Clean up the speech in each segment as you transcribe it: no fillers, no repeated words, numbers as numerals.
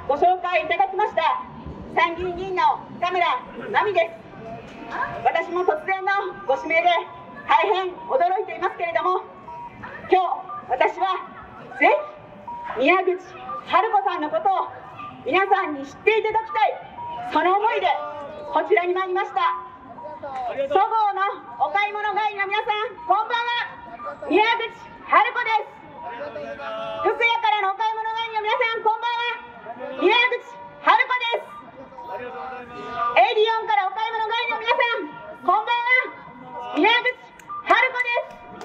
ご紹介いただきました参議院議員の田村真美です。私も突然のご指名で大変驚いていますけれども、今日私はぜひ宮口春子さんのことを皆さんに知っていただきたい、その思いでこちらに参りました。そごうのお買い物帰りの皆さん、こんばんは。宮口春子です。福屋からのお買い物帰りの皆さん、こんばんは。宮口春子です。エディオンからお買い物帰りの皆さん、こんばんは。宮口春子です。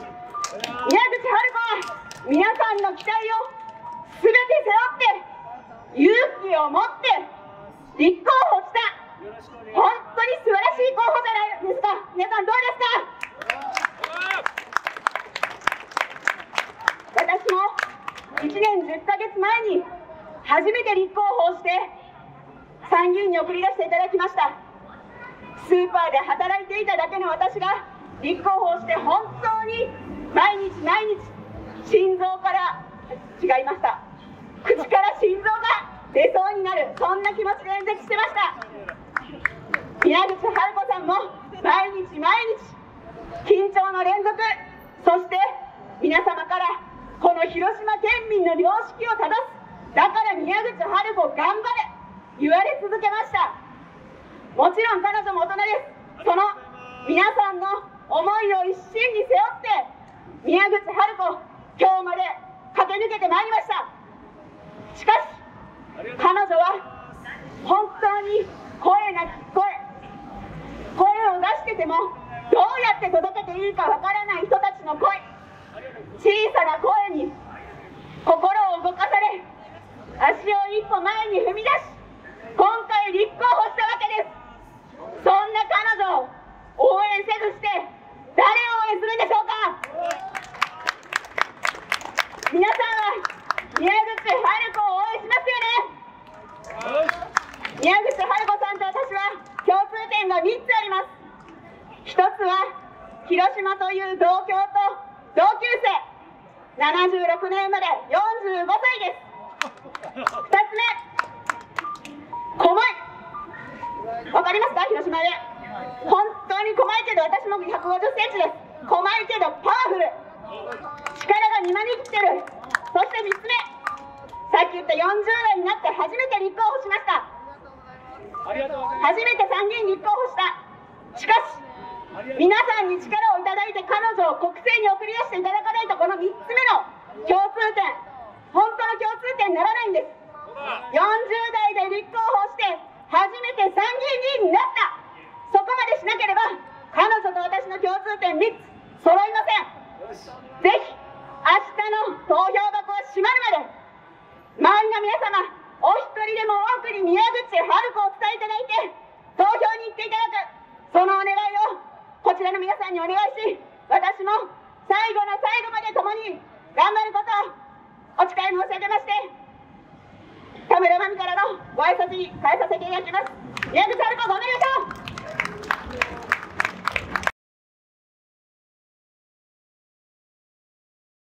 宮口春子は皆さんの期待を全て背負って勇気を持って立候補した本当に素晴らしい候補じゃないですか。皆さんどうですか。私も1年10ヶ月前に初めて立候補をして参議院に送り出していただきました。スーパーで働いていただけの私が立候補をして本当に毎日毎日心臓から違いました、口から心臓が出そうになる、そんな気持ちで演説してました。宮口春子さんも毎日毎日緊張の連続、そして皆様からこの広島県民の良識を正す、だから宮口春子頑張れ言われ続けました。もちろん彼女も大人です。その皆さんの思いを一身に背負って宮口春子今日まで駆け抜けてまいりました。しかし彼女は本当に声なき声を出しててもどうやって届けていいかわからない人たちの声、小さな声に心を動かされ足を一歩前に踏み出し今回立候補したわけです。そんな彼女を応援せずして誰を応援するんでしょうか。皆さんは宮口春子を応援しますよね。宮口春子さんと私は共通点が3つあります。1つは広島という同郷と同級生、76年生まれ45歳です。2つ目、狛江、わかりますか。広島で本当に狛江けど私も150センチです。狛江けどパワフル、力が2万に来てる。そして3つ目、さっき言った40代になって初めて立候補しました。初めて参議院立候補した。しかし皆さんに力をいただいて彼女を国政に送り出していただかないとこの3つ目の共通点、本当の共通点にならないんです。40代で立候補して初めて参議院議員になった。そこまでしなければ彼女と私の共通点3つ揃いません。ぜひ明日の投票箱が閉まるまで周りの皆様お一人でも多くに宮口春子を伝えていただいて投票に行っていただく、そのお願いをこちらの皆さんにお願いし、私も最後の最後まで共に頑張ることをお誓い申し上げまして、田村真美からのご挨拶に変えさせていただきます。宮口春子ごめんなさい。